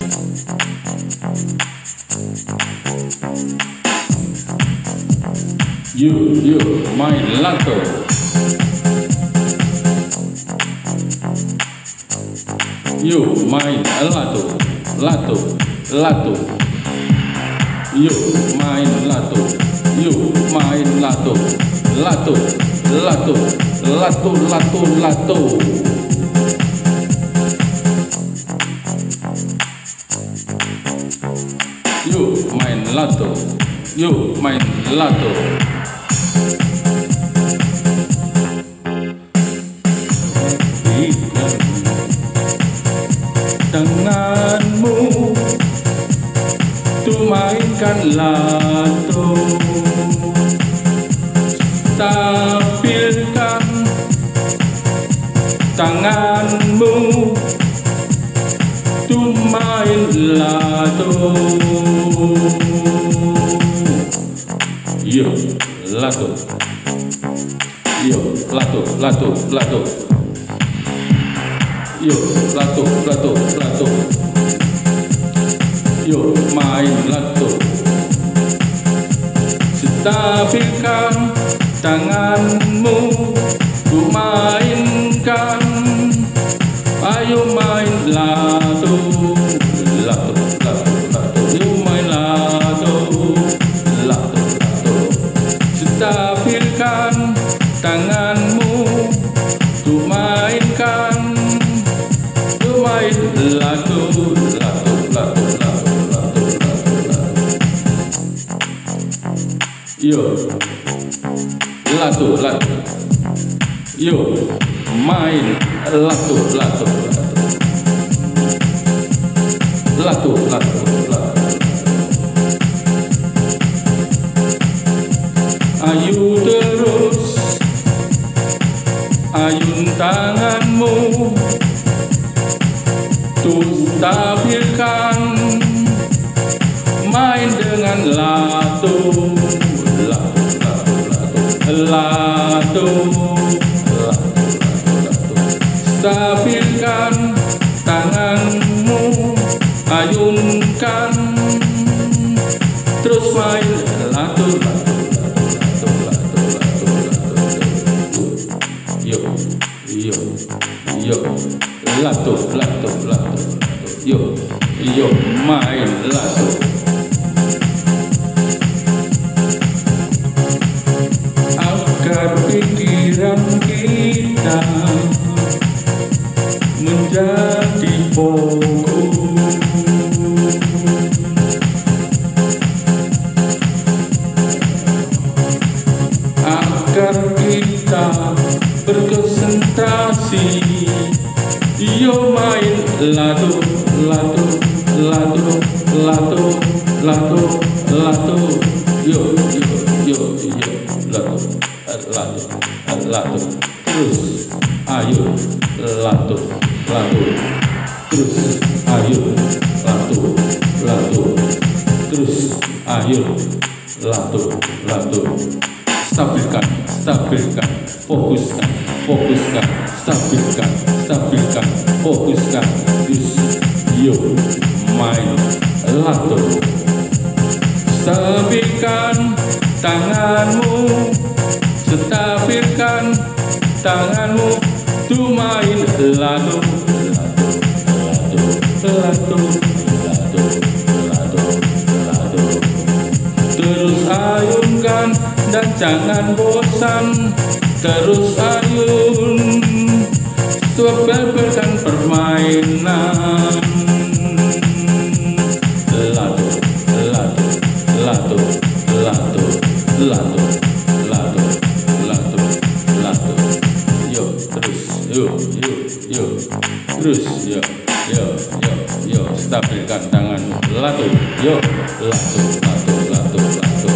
You main lato. You main lato. You main lato. You main lato. Lato. You main lato. Tanganmu tu mainkan lato, tampilkan tanganmu tu main lato. Yo lato. Yo lato. Yo lato. Yo main lato. Stabilkan tanganmu, ku mainkan. Ayo main lato. Yo main lato. Stabilkan tanganmu, ku mainkan. Lato. Yo lato. Yo main lato. Ayo terus ayun tanganmu, stabilkan, main dengan lato. Stabilkan tanganmu, ayunkan, terus main lato. Yo lato. Yo main lato. Agar pikiran kita menjadi fokus, agar kita berkonsentrasi. Yo main lato. Yo lato. Terus ayo lato. Terus ayo lato. Terus ayo lato. Stabilkan, fokuskan, stabilkan, fokuskan. Yo main lato. Stabilkan tanganmu, stabilkan tanganmu, tu main lato. Terus ayunkan dan jangan bosan, terus ayun, sebabkan permainan. Lato. Yo terus, yo, stabilkan tangan, lato, yo, lato.